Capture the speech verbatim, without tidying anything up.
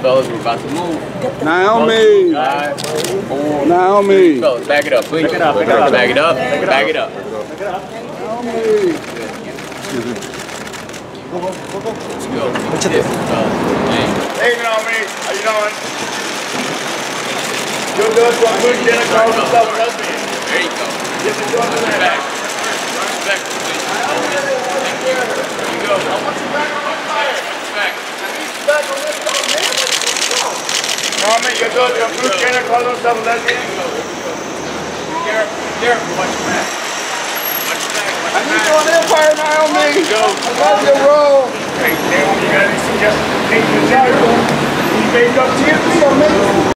fellas, we're about to move. Naomi. Five, four, Naomi. three, fellas, back it up, please. Back it up, back it up. Back it up, back it up. Naomi. Let's go. This, fellas. Hey, Naomi, how you doing? You're doing some good dinner calls and stuff with us, man. There you go. Yes, you're doing that. Back. Back, please. There you go. I want you back on the fire. Back. I need you back on this stuff, man. Naomi, you're doing some good dinner calls and stuff with us, man. Careful, careful. Watch your back. Watch your back. Watch I your need back. you on Empire, Naomi. Go. I love your role. Hey, Naomi, you got any suggestions for painting the table? Can you make up to you? So make